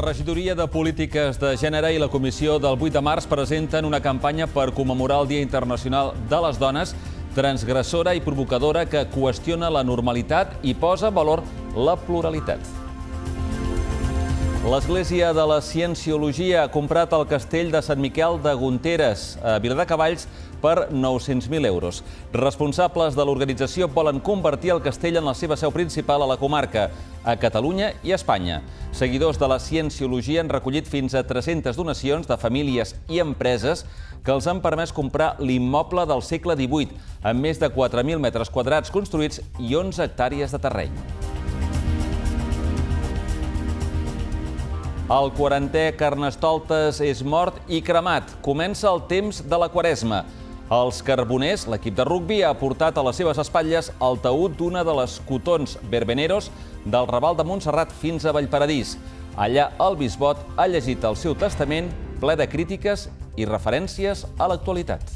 regidoria de Polítiques de Gènere i la Comissió del 8 de març presenten una campanya per commemorar el Dia Internacional de les Dones, transgressora i provocadora que qüestiona la normalitat i posa en valor la pluralitat. L'Església de la Cienciologia ha comprat el castell de Sant Miquel de Gonteres, a Viladecavalls, per 900.000 euros. Responsables de l'organització volen convertir el castell en la seva seu principal a la comarca, a Catalunya i a Espanya. Seguidors de la Cienciologia han recollit fins a 300 donacions de famílies i empreses que els han permès comprar l'immoble del segle XVIII, amb més de 4.000 metres quadrats construïts i 11 hectàrees de terreny. El 40è Carnestoltes és mort i cremat. Comença el temps de la Quaresma. Els Carboners, l'equip de rugbi, ha portat a les seves espatlles el taüt d'una de les cotons Verbeneros del Raval de Montserrat fins a Vallparadís. Allà el bisbot ha llegit el seu testament ple de crítiques i referències a l'actualitat.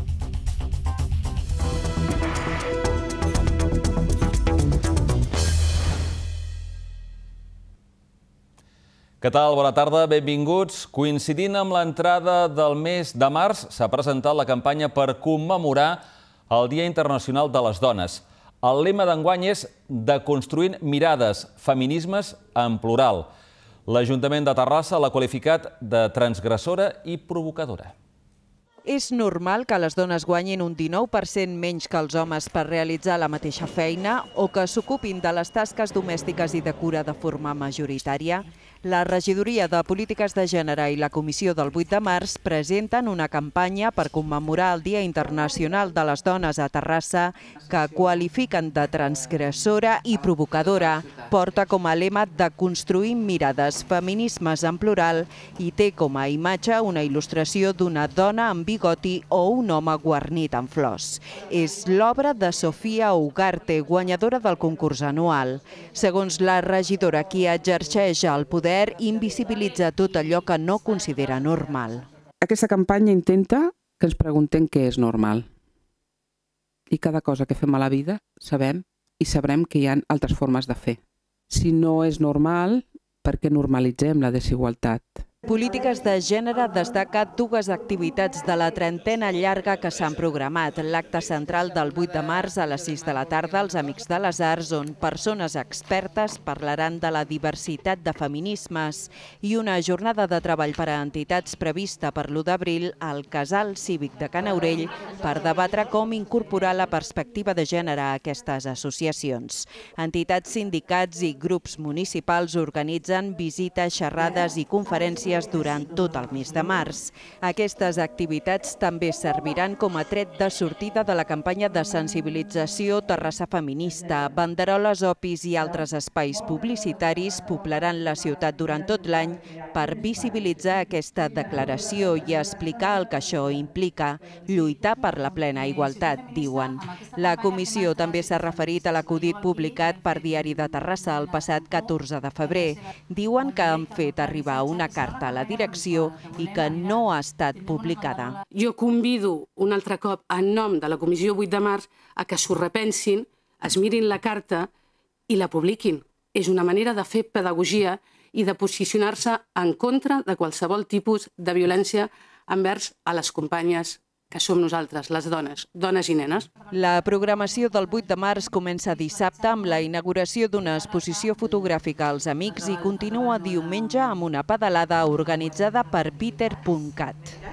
Què tal? Bona tarda, benvinguts. Coincidint amb l'entrada del mes de març, s'ha presentat la campanya per commemorar el Dia Internacional de les Dones. El lema d'enguany és Deconstruint mirades, feminismes en plural. L'Ajuntament de Terrassa l'ha qualificat de transgressora i provocadora. És normal que les dones guanyin un 19% menys que els homes per realitzar la mateixa feina o que s'ocupin de les tasques domèstiques i de cura de forma majoritària? La Regidoria de Polítiques de Gènere i la Comissió del 8 de març presenten una campanya per commemorar el Dia Internacional de les Dones a Terrassa que qualifiquen de transgressora i provocadora. Porta com a lema Deconstruint mirades, feminismes en plural i té com a imatge una il·lustració d'una dona amb bigoti o un home guarnit amb flors. És l'obra de Sofia Ugarte, guanyadora del concurs anual. Segons la regidora, qui exerceix el poder invisibilitza tot allò que no considera normal. Aquesta campanya intenta que ens preguntem què és normal. I cada cosa que fem a la vida sabem i sabrem que hi ha altres formes de fer. Si no és normal, per què normalitzem la desigualtat? Polítiques de Gènere destaca dues activitats de la trentena llarga que s'han programat. L'acte central del 8 de març a les 6 de la tarda als Amics de les Arts, on persones expertes parlaran de la diversitat de feminismes, i una jornada de treball per a entitats prevista per l'1 d'abril al Casal Cívic de Can Aurell per debatre com incorporar la perspectiva de gènere a aquestes associacions. Entitats, sindicats i grups municipals organitzen visites, xerrades i conferències durant tot el mes de març. Aquestes activitats també serviran com a tret de sortida de la campanya de sensibilització Terrassa Feminista. Banderoles, opis i altres espais publicitaris poblaran la ciutat durant tot l'any per visibilitzar aquesta declaració i explicar el que això implica, lluitar per la plena igualtat, diuen. La comissió també s'ha referit a l'acudit publicat per Diari de Terrassa el passat 14 de febrer. Diuen que han fet arribar una carta a la direcció i que no ha estat publicada. Jo convido un altre cop, en nom de la Comissió 8 de març, a que s'ho repensin, es mirin la carta i la publiquin. És una manera de fer pedagogia i de posicionar-se en contra de qualsevol tipus de violència envers a les companyes que som nosaltres, les dones i nenes. La programació del 8 de març comença dissabte amb la inauguració d'una exposició fotogràfica als Amics i continua diumenge amb una pedalada organitzada per Peter.cat.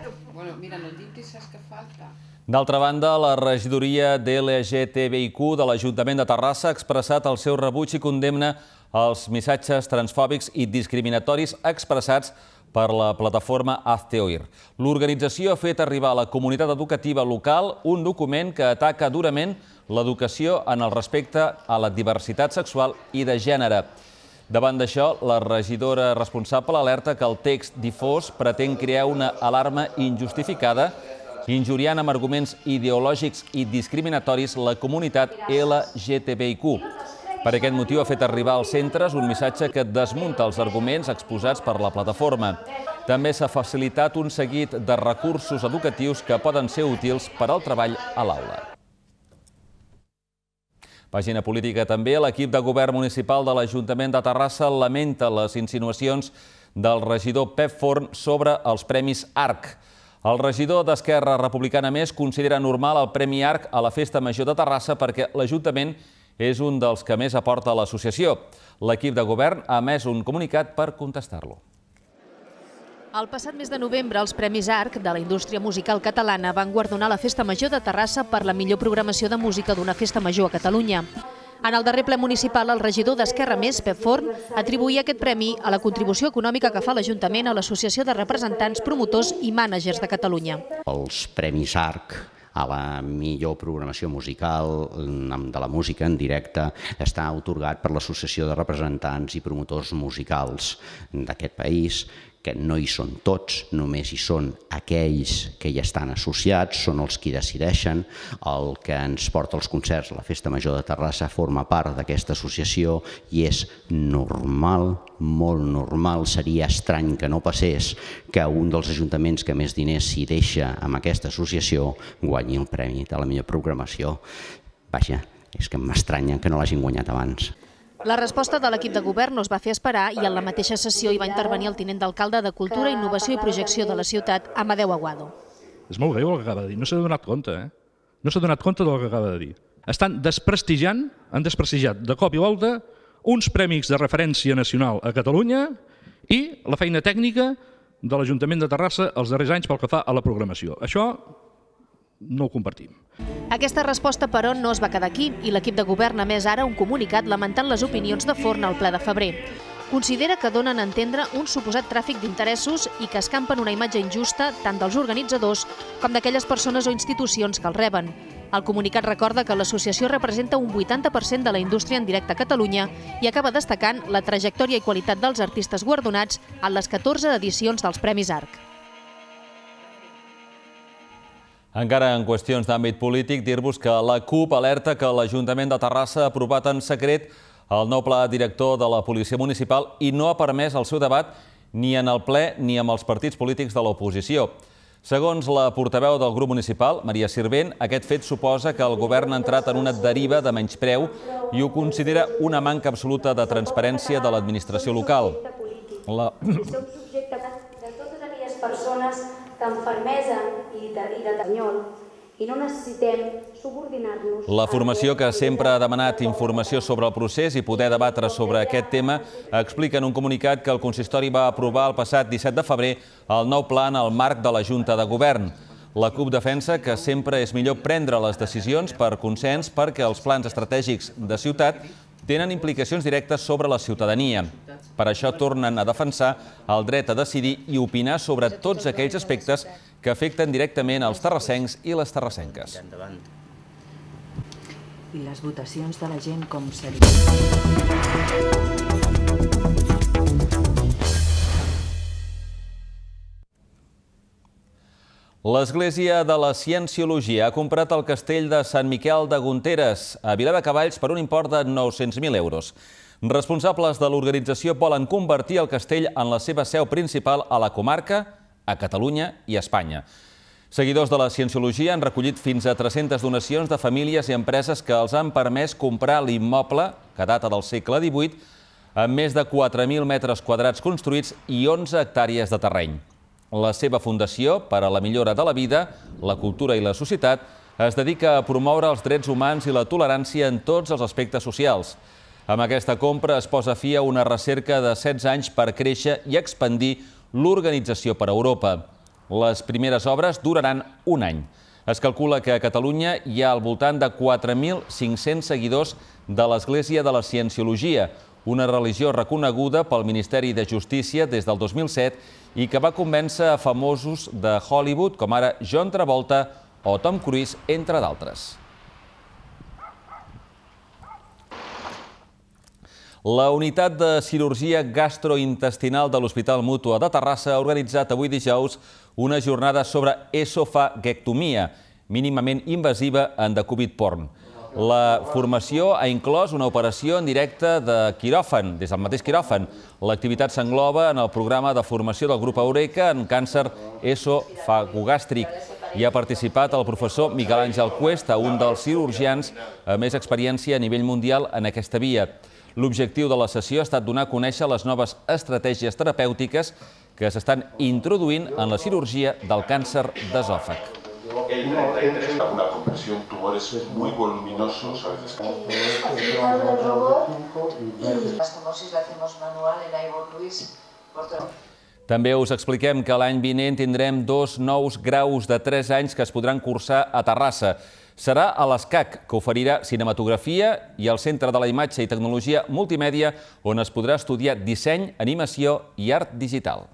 D'altra banda, la regidoria d'LGTBIQ de l'Ajuntament de Terrassa ha expressat el seu rebuig i condemna als missatges transfòbics i discriminatoris expressats per la plataforma Hazte Oír. L'organització ha fet arribar a la comunitat educativa local un document que ataca durament l'educació en el respecte a la diversitat sexual i de gènere. Davant d'això, la regidora responsable alerta que el text difós pretén crear una alarma injustificada, injuriant amb arguments ideològics i discriminatoris la comunitat LGTBIQ. Per aquest motiu ha fet arribar als centres un missatge que desmunta els arguments exposats per la plataforma. També s'ha facilitat un seguit de recursos educatius que poden ser útils per al treball a l'aula. Pàgina política també, l'equip de govern municipal de l'Ajuntament de Terrassa lamenta les insinuacions del regidor Pep Forn sobre els Premis ARC. El regidor d'Esquerra Republicana Més considera normal el Premi ARC a la Festa Major de Terrassa perquè l'Ajuntament és un dels que més aporta a l'associació. L'equip de govern ha emès un comunicat per contestar-lo. El passat mes de novembre, els Premis ARC de la indústria musical catalana van guardonar la Festa Major de Terrassa per la millor programació de música d'una festa major a Catalunya. En el darrer ple municipal, el regidor d'Esquerra Més, Pep Forn, atribuïa aquest premi a la contribució econòmica que fa l'Ajuntament a l'Associació de Representants, Promotors i Mànagers de Catalunya. Els Premis ARC a la millor programació musical de la música en directe està atorgat per l'Associació de Representants i Promotors Musicals d'aquest país, que no hi són tots, només hi són aquells que hi estan associats, són els qui decideixen. El que ens porta als concerts, la Festa Major de Terrassa, forma part d'aquesta associació i és normal, molt normal, seria estrany que no passés que un dels ajuntaments que més diners s'hi deixa amb aquesta associació guanyi el premi de la millor programació. Vaja, és que m'estranya que no l'hagin guanyat abans. La resposta de l'equip de govern no es va fer esperar i en la mateixa sessió hi va intervenir el tinent d'alcalde de Cultura, Innovació i Projecció de la ciutat, Amadeu Aguado. És molt greu el que acaba de dir, no s'ha donat compte, No s'ha donat compte del que acaba de dir. Estan desprestigiant, han desprestigiat de cop i volta uns premis de referència nacional a Catalunya i la feina tècnica de l'Ajuntament de Terrassa els darrers anys pel que fa a la programació. Això no ho compartim. Aquesta resposta, però, no es va quedar aquí i l'equip de govern ha emès ara un comunicat lamentant les opinions de Forn al ple de febrer. Considera que donen a entendre un suposat tràfic d'interessos i que escampen una imatge injusta tant dels organitzadors com d'aquelles persones o institucions que els reben. El comunicat recorda que l'associació representa un 80% de la indústria en directe a Catalunya i acaba destacant la trajectòria i qualitat dels artistes guardonats en les 14 edicions dels Premis ARC. Encara en qüestions d'àmbit polític, dir-vos que la CUP alerta que l'Ajuntament de Terrassa ha aprovat en secret el nou pla director de la Policia Municipal i no ha permès el seu debat ni en el ple ni amb els partits polítics de l'oposició. Segons la portaveu del grup municipal, Maria Sirvent, aquest fet suposa que el govern ha entrat en una deriva de menyspreu i ho considera una manca absoluta de transparència de l'administració local. Som subjectes de totes aquelles persones que amb fermesa i de tanyol i no necessitem subordinar-nos. La formació, que sempre ha demanat informació sobre el procés i poder debatre sobre aquest tema, explica en un comunicat que el consistori va aprovar el passat 17 de febrer el nou pla en el marc de la Junta de Govern. La CUP defensa que sempre és millor prendre les decisions per consens perquè els plans estratègics de ciutat tenen implicacions directes sobre la ciutadania. Per això tornen a defensar el dret a decidir i opinar sobre tots aquells aspectes que afecten directament els terrassencs i les terrassenques. I les votacions de la gent com seria? L'Església de la Cienciologia ha comprat el castell de Sant Miquel de Gonteres a Viladecavalls per un import de 900.000 euros. Responsables de l'organització volen convertir el castell en la seva seu principal a la comarca, a Catalunya i a Espanya. Seguidors de la Cienciologia han recollit fins a 300 donacions de famílies i empreses que els han permès comprar l'immoble, que data del segle XVIII, amb més de 4.000 metres quadrats construïts i 11 hectàrees de terreny. La seva fundació, per a la millora de la vida, la cultura i la societat, es dedica a promoure els drets humans i la tolerància en tots els aspectes socials. Amb aquesta compra es posa fi a una recerca de 16 anys per créixer i expandir l'organització per a Europa. Les primeres obres duraran un any. Es calcula que a Catalunya hi ha al voltant de 4.500 seguidors de l'Església de la Cienciologia, una religió reconeguda pel Ministeri de Justícia des del 2007 i que va convèncer a famosos de Hollywood com ara John Travolta o Tom Cruise, entre d'altres. La unitat de cirurgia gastrointestinal de l'Hospital Mútua de Terrassa ha organitzat avui dijous una jornada sobre esofagectomia, mínimament invasiva en decúbit porn. La formació ha inclòs una operació en directe de quiròfan, des del mateix quiròfan. L'activitat s'engloba en el programa de formació del grup Eureka en càncer esofagogàstric. Hi ha participat el professor Miguel Àngel Cuesta, un dels cirurgians amb més experiència a nivell mundial en aquesta via. L'objectiu de la sessió ha estat donar a conèixer les noves estratègies terapèutiques que s'estan introduint en la cirurgia del càncer d'esòfag. El 33 una compresión, tumores muy voluminosos, a veces. Al final del robot y la estomosis la hacemos manual en Ivor Luis. També us expliquem que l'any vinent tindrem 2 nous graus de 3 anys que es podran cursar a Terrassa. Serà a l'ESCAC, que oferirà cinematografia, i al Centre de la Imatge i Tecnologia Multimèdia, on es podrà estudiar disseny, animació i art digital.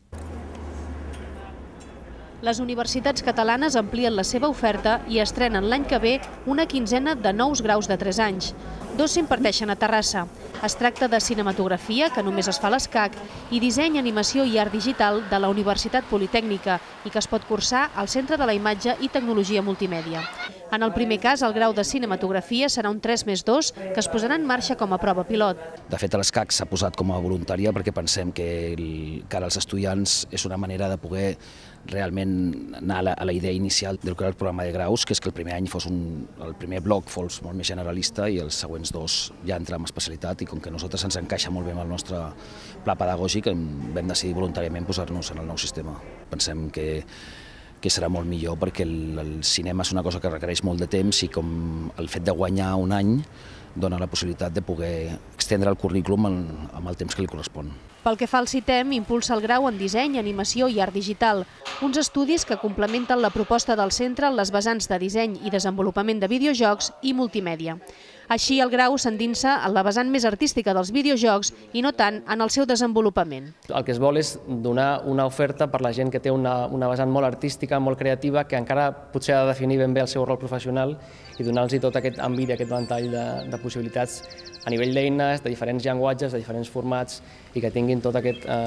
Les universitats catalanes amplien la seva oferta i estrenen l'any que ve una quinzena de nous graus de 3 anys. 2 s'imparteixen a Terrassa. Es tracta de cinematografia, que només es fa a l'ESCAC, i disseny, animació i art digital de la Universitat Politècnica i que es pot cursar al Centre de la Imatge i Tecnologia Multimèdia. En el primer cas, el grau de cinematografia serà un 3+2 que es posarà en marxa com a prova pilot. De fet, l'ESCAC s'ha posat com a voluntària perquè pensem que cara als estudiants és una manera de poder realment anar a la idea inicial del que era el programa de graus, que és que el primer any fos el primer bloc fos molt més generalista i els següents 2 ja entrar en especialitat, i com que a nosaltres ens encaixa molt bé amb el nostre pla pedagògic, vam decidir voluntàriament posar-nos en el nou sistema. Pensem que serà molt millor perquè el cinema és una cosa que requereix molt de temps i com el fet de guanyar un any dona la possibilitat de poder extendre el currículum amb el temps que li correspon. Pel que fa al CITEM, impulsa el grau en disseny, animació i art digital, uns estudis que complementen la proposta del centre en les vessants de disseny i desenvolupament de videojocs i multimèdia. Així, el grau s'endinsa en la vessant més artística dels videojocs i no tant en el seu desenvolupament. El que es vol és donar una oferta per la gent que té una vessant molt artística, molt creativa, que encara potser ha de definir ben bé el seu rol professional i donar-los tot aquest àmbit i aquest ventall de possibilitats a nivell d'eines, de diferents llenguatges, de diferents formats, i que tinguin tots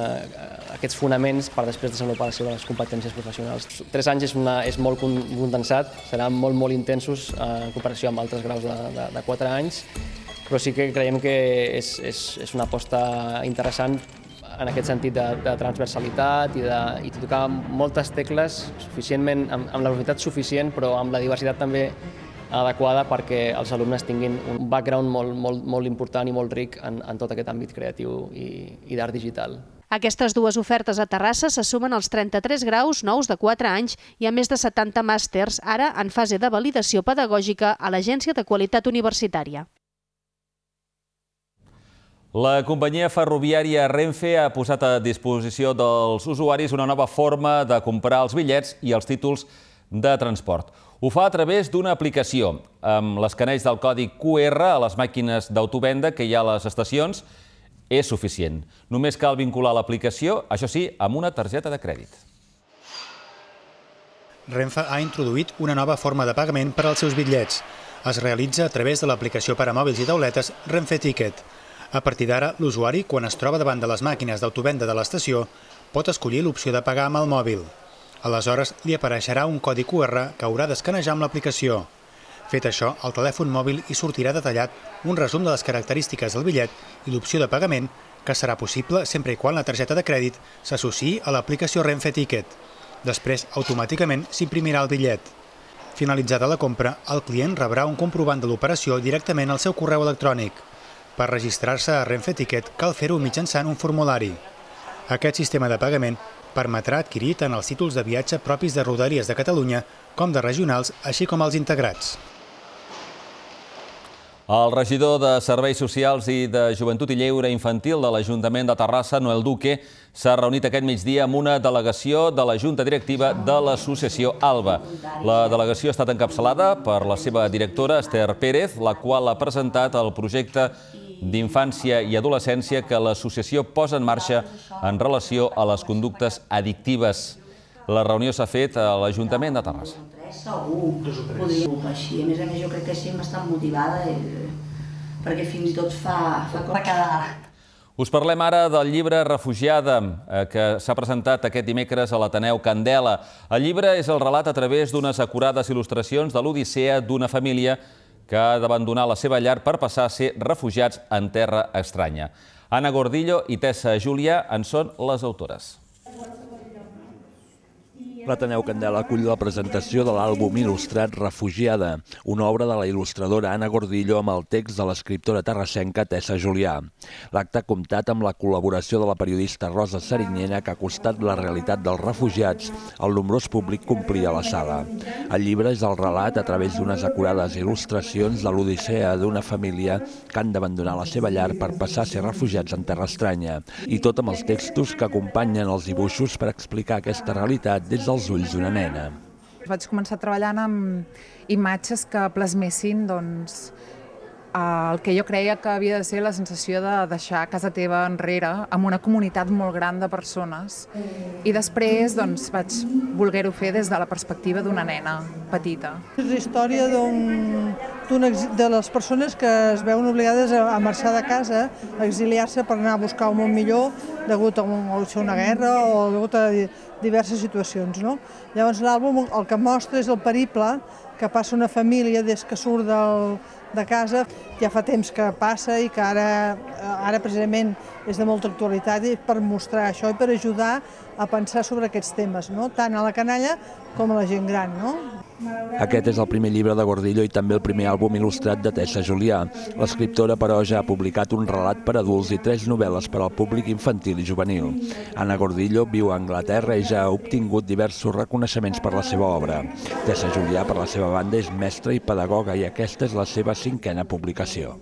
aquests fonaments per després desenvolupar les seves competències professionals. 3 anys és molt condensat, seran molt intensos en comparació amb altres graus de 4 anys, però sí que creiem que és una aposta interessant en aquest sentit de transversalitat i de tocar moltes tecles suficientment, amb la velocitat suficient, però amb la diversitat també adequada perquè els alumnes tinguin un background molt important i molt ric en tot aquest àmbit creatiu i d'art digital. Aquestes 2 ofertes a Terrassa se sumen als 33 graus nous de 4 anys i a més de 70 màsters, ara en fase de validació pedagògica a l'Agència de Qualitat Universitària. La companyia ferroviària Renfe ha posat a disposició dels usuaris una nova forma de comprar els bitllets i els títols de transport. Ho fa a través d'una aplicació. Amb l'escaneig del codi QR a les màquines d'autovenda que hi ha a les estacions és suficient. Només cal vincular l'aplicació, això sí, amb una targeta de crèdit. Renfe ha introduït una nova forma de pagament per als seus bitllets. Es realitza a través de l'aplicació per a mòbils i tauletes Renfe Ticket. A partir d'ara, l'usuari, quan es troba davant de les màquines d'autovenda de l'estació, pot escollir l'opció de pagar amb el mòbil. Aleshores, li apareixerà un codi QR que haurà d'escanejar amb l'aplicació. Fet això, al telèfon mòbil hi sortirà detallat un resum de les característiques del bitllet i l'opció de pagament, que serà possible sempre i quan la targeta de crèdit s'associï a l'aplicació Renfe Ticket. Després, automàticament s'imprimirà el bitllet. Finalitzada la compra, el client rebrà un comprovant de l'operació directament al seu correu electrònic. Per registrar-se a Renfe Ticket cal fer-ho mitjançant un formulari. Aquest sistema de pagament permetrà adquirir tant els títols de viatge propis de Rodalies de Catalunya com de regionals, així com els integrats. El regidor de Serveis Socials i de Joventut i Lleure Infantil de l'Ajuntament de Terrassa, Noel Duque, s'ha reunit aquest migdia amb una delegació de la Junta Directiva de l'associació ALBA. La delegació ha estat encapçalada per la seva directora, Esther Pérez, la qual ha presentat el projecte d'infància i adolescència que l'associació posa en marxa en relació a les conductes addictives. La reunió s'ha fet a l'Ajuntament de Terrassa. Segur, podria ser així. A més, jo crec que sí, m'està motivada, perquè fins i tot fa cosa cada... Us parlem ara del llibre Refugiada, que s'ha presentat aquest dimecres a l'Ateneu Candela. El llibre és el relat a través d'unes acurades il·lustracions de l'odissea d'una família que ha d'abandonar la seva llar per passar a ser refugiats en terra estranya. Anna Gordillo i Tessa Julià en són les autores. L'Ateneu Candela acull la presentació de l'àlbum il·lustrat Refugiada, una obra de la il·lustradora Anna Gordillo amb el text de l'escriptora terrassenca Tessa Julià. L'acte ha comptat amb la col·laboració de la periodista Rosa Sariñena, que ha acostat la realitat dels refugiats al nombrós públic que omplia la sala. El llibre és el relat, a través d'unes acurades il·lustracions, de l'odissea d'una família que han d'abandonar la seva llar per passar a ser refugiats en terra estranya, i tot amb els textos que acompanyen els dibuixos per explicar aquesta realitat des dels ulls d'una nena. Vaig començar treballant amb imatges que plasmessin el que jo creia que havia de ser la sensació de deixar casa teva enrere amb una comunitat molt gran de persones. I després vaig voler-ho fer des de la perspectiva d'una nena petita. És la història de les persones que es veuen obligades a marxar de casa, a exiliar-se per anar a buscar un món millor degut a una guerra o degut a diverses situacions. Llavors l'àlbum el que mostra és el periple que passa una família des que surt de casa. Ja fa temps que passa i que ara precisament és de molta actualitat per mostrar això i per ajudar a pensar sobre aquests temes, tant a la canalla com a la gent gran. Aquest és el primer llibre de Gordillo i també el primer àlbum il·lustrat de Tessa Julià. L'escriptora, però, ja ha publicat un relat per adults i 3 novel·les per al públic infantil i juvenil. Anna Gordillo viu a Anglaterra i ja ha obtingut diversos reconeixements per la seva obra. Tessa Julià, per la seva banda, és mestra i pedagoga i aquesta és la seva 5a publicació.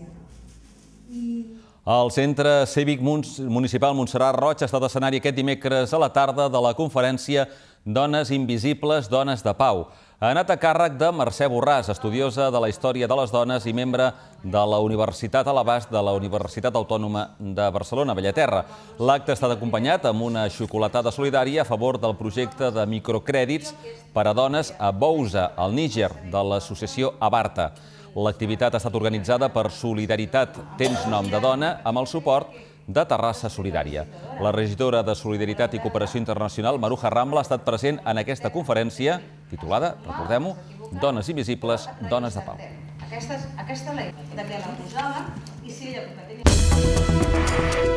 El Centre Cívic Municipal Montserrat Roig ha estat escenari aquest dimecres a la tarda de la conferència Dones Invisibles, Dones de Pau. Ha anat a càrrec de Mercè Borràs, estudiosa de la història de les dones i membre de la Universitat a l'abast de la Universitat Autònoma de Barcelona, Bellaterra. L'acte ha estat acompanyat amb una xocolatada solidària a favor del projecte de microcrèdits per a dones a Bouza, al Níger, de l'associació Abarta. L'activitat ha estat organitzada per Solidaritat Tens Nom de Dona amb el suport de Terrassa Solidària. La regidora de Solidaritat i Cooperació Internacional, Maruja Rambla, ha estat present en aquesta conferència titulada, recordem-ho, Dones Invisibles, Dones de Pau. Aquesta lei de què la posava i si ella tenia...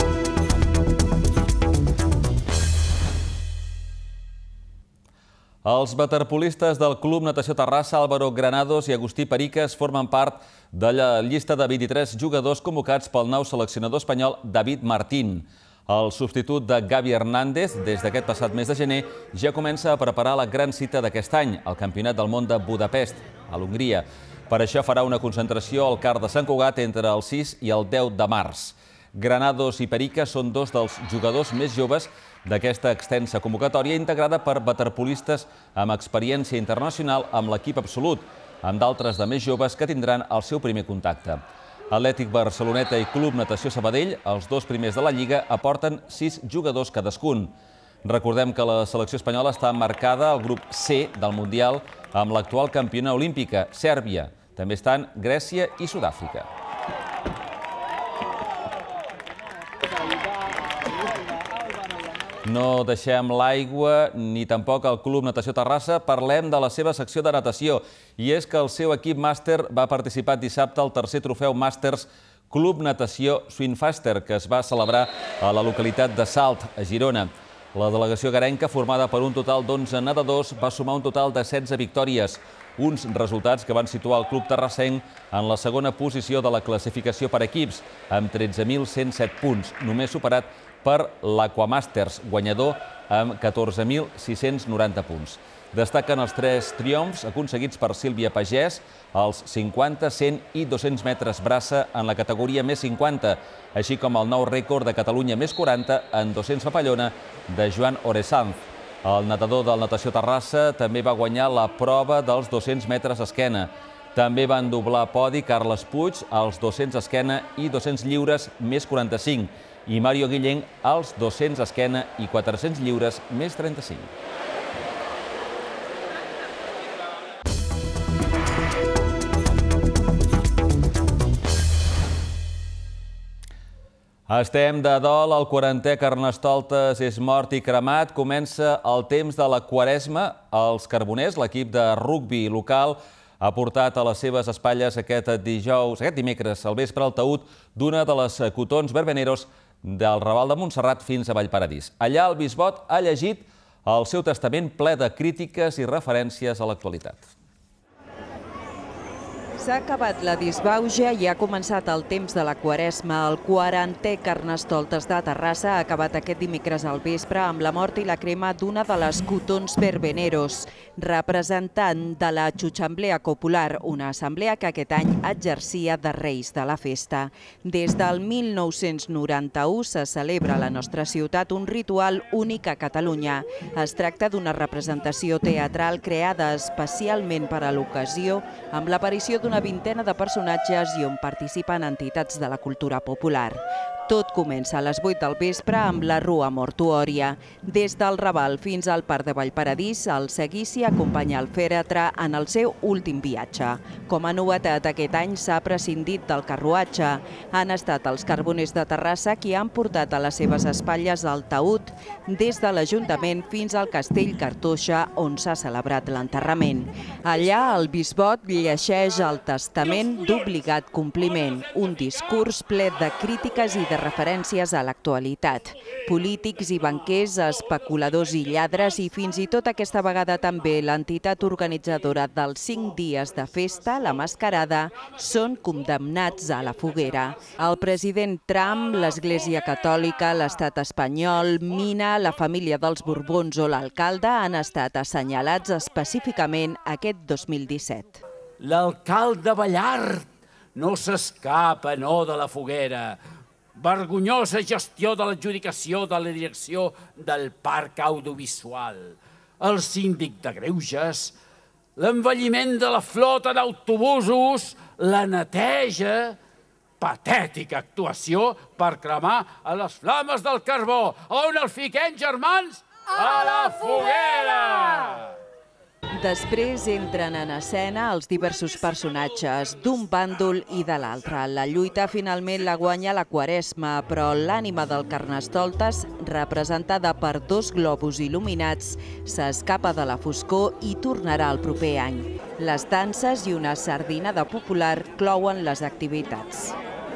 Els waterpolistes del Club Natació Terrassa, Álvaro Granados i Agustí Periques, formen part de la llista de 23 jugadors convocats pel nou seleccionador espanyol David Martín. El substitut de Gavi Hernández, des d'aquest passat mes de gener, ja comença a preparar la gran cita d'aquest any, el Campionat del Món de Budapest, a l'Hongria. Per això farà una concentració al CAR de Sant Cugat entre el 6 i el 10 de març. Granados i Perica són dos dels jugadors més joves d'aquesta extensa convocatòria integrada per waterpolistes amb experiència internacional amb l'equip absolut, amb d'altres de més joves que tindran el seu primer contacte. Atlètic Barceloneta i Club Natació Sabadell, els dos primers de la Lliga, aporten 6 jugadors cadascun. Recordem que la selecció espanyola està marcada al grup C del Mundial amb l'actual campiona olímpica, Sèrbia. També estan Grècia i Sud-àfrica. No deixem l'aigua ni tampoc el Club Natació Terrassa. Parlem de la seva secció de natació. I és que el seu equip màster va participar dissabte al tercer trofeu Màsters Club Natació Swimfaster, que es va celebrar a la localitat de Salt, a Girona. La delegació garenca, formada per un total d'11 nedadors, va sumar un total de 16 victòries. Uns resultats que van situar el club terrassenc en la segona posició de la classificació per equips, amb 13.107 punts, només superat per l'Aquamasters, guanyador amb 14.690 punts. Destaquen els 3 triomfs aconseguits per Sílvia Pagès, els 50, 100 i 200 metres braça en la categoria més 50, així com el nou rècord de Catalunya més 40 en 200 papallona de Joan Oresanz. El nedador del Natació Terrassa també va guanyar la prova dels 200 metres esquena. També van doblar podi Carles Puig als 200 esquena i 200 lliures més 45 i Mario Guillén als 200 esquena i 400 lliures més 35. Estem de dol, el 40è Carnestoltes és mort i cremat. Comença el temps de la Quaresma. Els Carboners, l'equip de rugbi local, ha portat a les seves espatlles aquest dimecres al vespre el taüt d'una de les cotons verbeneros del Raval de Montserrat fins a Vallparadís. Allà el bisbot ha llegit el seu testament ple de crítiques i referències a l'actualitat. S'ha acabat la disbauxa i ha començat el temps de la Quaresma. El 40è Carnestoltes de Terrassa ha acabat aquest dimecres al vespre amb la mort i la crema d'una de les cotons verbeneros, representant de la Xuxamblea Popular, una assemblea que aquest any exercia de reis de la festa. Des del 1991 se celebra a la nostra ciutat un ritual únic a Catalunya. Es tracta d'una representació teatral creada especialment per a l'ocasió, amb l'aparició d'una vintena de personatges i on participen entitats de la cultura popular. Tot comença a les 8 del vespre amb la Rua Mortuòria. Des del Raval fins al Parc de Vallparadís, el seguici acompanya el fèretre en el seu últim viatge. Com a novetat, aquest any s'ha prescindit del carruatge. Han estat els carboners de Terrassa qui han portat a les seves espatlles el taüt des de l'Ajuntament fins al Castell Cartoixa, on s'ha celebrat l'enterrament. Allà, el bisbot llegeix el testament d'obligat compliment, un discurs ple de crítiques i de referències a l'actualitat. Polítics i banquers, especuladors i lladres i fins i tot aquesta vegada també l'entitat organitzadora dels 5 dies de festa, la Mascarada, són condemnats a la foguera. El president Trump, l'Església Catòlica, l'Estat espanyol, Mina, la família dels Borbons o l'alcalde han estat assenyalats específicament aquest 2017. L'alcalde Ballart no s'escapa, no, de la foguera. Vergonyosa gestió de l'adjudicació de la direcció del parc audiovisual. El síndic de Greuges, l'envelliment de la flota d'autobusos, la neteja, patètica actuació per cremar a les flames del carbó. On els fiquem, germans? A la foguera! Després entren en escena els diversos personatges d'un bàndol i de l'altre. La lluita finalment la guanya la Quaresma, però l'ànima del Carnestoltes, representada per 2 globus il·luminats, s'escapa de la foscor i tornarà el proper any. Les danses i una sardina de popular clouen les activitats.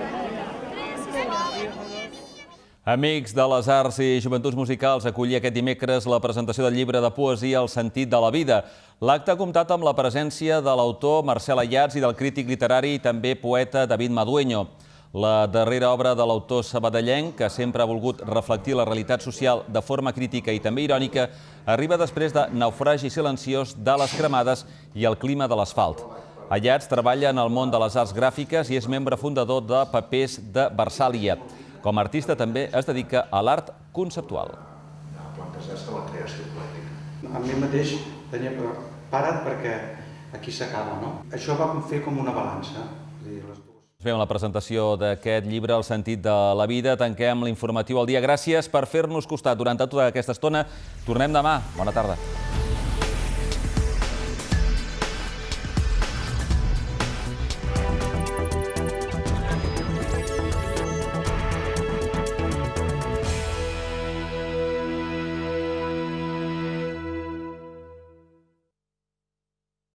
Amics de les Arts i Joventuts Musicals, acollia aquest dimecres la presentació del llibre de poesia El sentit de la vida. L'acte ha comptat amb la presència de l'autor Marcel Ayats i del crític literari i també poeta David Madueño. La darrera obra de l'autor sabadellenc, que sempre ha volgut reflectir la realitat social de forma crítica i també irònica, arriba després de Naufragi silenciós, de les cremades i el clima de l'asfalt. Ayats treballa en el món de les arts gràfiques i és membre fundador de Papers de Versàlia. Com a artista també es dedica a l'art conceptual. La creació poètica. A mi mateix tenia parat perquè aquí s'acaba, no? Això va fer com una balança. Fem la presentació d'aquest llibre, El sentit de la vida. Tanquem l'informatiu al dia. Gràcies per fer-nos costat durant tota aquesta estona. Tornem demà. Bona tarda.